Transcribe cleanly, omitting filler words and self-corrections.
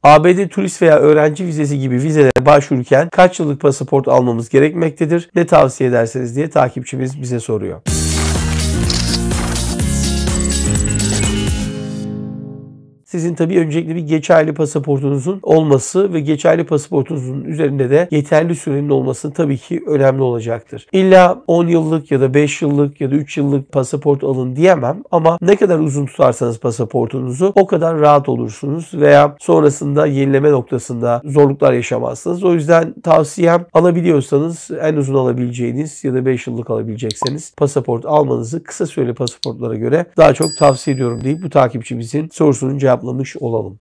ABD turist veya öğrenci vizesi gibi vizelere başvururken kaç yıllık pasaport almamız gerekmektedir? Ne tavsiye edersiniz diye takipçimiz bize soruyor. Sizin tabii öncelikle bir geçerli pasaportunuzun olması ve geçerli pasaportunuzun üzerinde de yeterli sürenin olması tabii ki önemli olacaktır. İlla 10 yıllık ya da 5 yıllık ya da 3 yıllık pasaport alın diyemem ama ne kadar uzun tutarsanız pasaportunuzu o kadar rahat olursunuz veya sonrasında yenileme noktasında zorluklar yaşamazsınız. O yüzden tavsiyem alabiliyorsanız en uzun alabileceğiniz ya da 5 yıllık alabilecekseniz pasaport almanızı kısa süreli pasaportlara göre daha çok tavsiye ediyorum deyip bu takipçimizin sorusunun cevaplamış olalım.